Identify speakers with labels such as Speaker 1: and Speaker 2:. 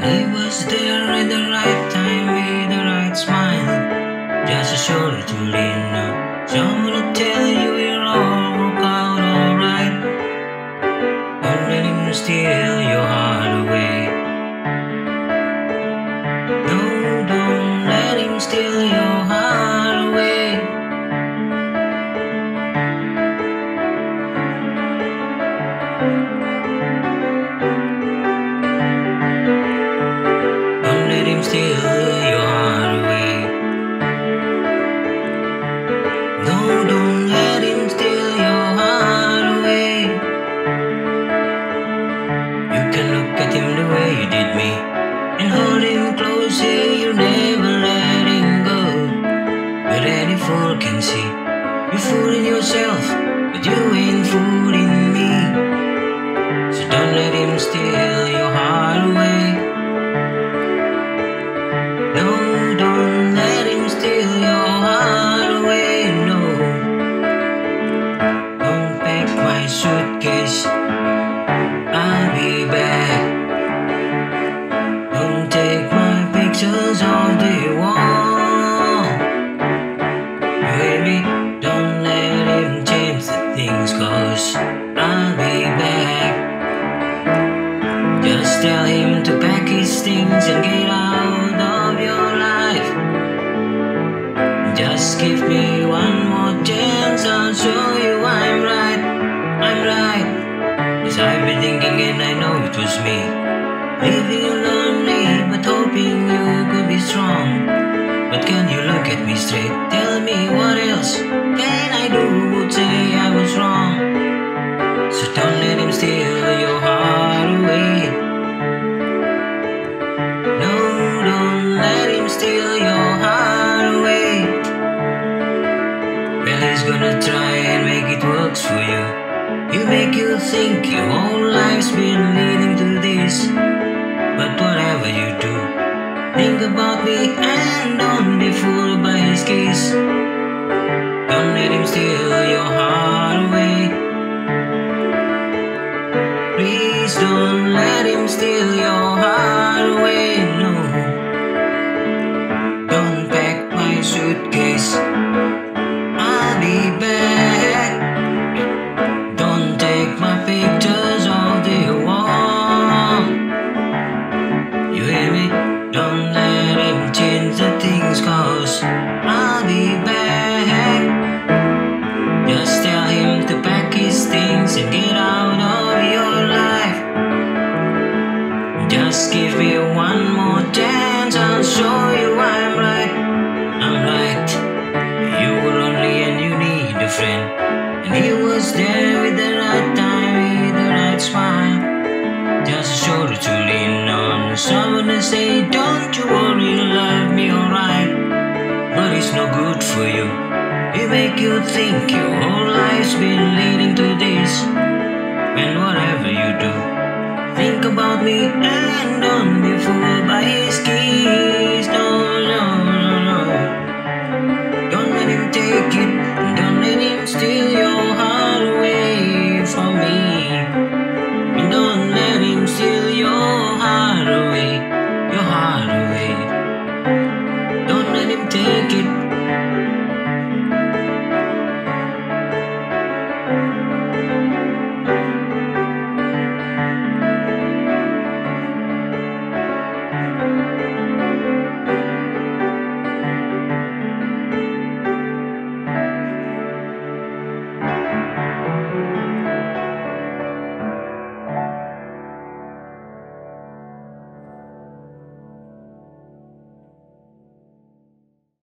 Speaker 1: He was there at the right time with the right smile, just a shoulder to lean on. Someone to tell you it'll all work out alright. Don't let him steal your heart away. No, don't let him steal your heart away. Don't let him steal your heart away. No, don't let him steal your heart away. You can look at him the way you did me and hold him close, say you never let him go. But any fool can see you're fooling yourself, but you ain't fooling me. So don't let him steal your heart away. No, don't let him steal your heart away. No, don't pack my suitcase, I'll be back. Don't take my pictures off the wall. You hear me? Don't let him change the things, 'cause I'll be back. Just tell him to pack his things and get out of your life. Just give me one more chance, I'll show you I'm right. I'm right. 'Cause I've been thinking and I know it was me, leaving you lonely but hoping you could be strong. But can you look at me straight? Tell me what else can I do? Would say I was wrong. So don't let him steal your heart away. No, don't let him steal your heart away. Well, he's gonna try and make it work for you. He'll make you think your whole life's been leading to this. But whatever you do, think about me and don't be fooled by his kiss. Don't let him steal your heart away. Please don't let him steal your heart away. No, don't pack my suitcase, I'll be back. Don't take my pictures off the wall. You hear me? Don't let him change the things, 'cause I'll be back. Just tell him to pack his things and get out of your life. Just give me one more chance, I'll show you I'm right. I'm right. You were lonely and you need a friend, and he was there with the right time, with the right smile. Just a shoulder to lean on, someone to say, don't you worry, you'll love me alright. But it's no good for you. It make you think your whole life's been leading to this. And whatever you do, think about me and don't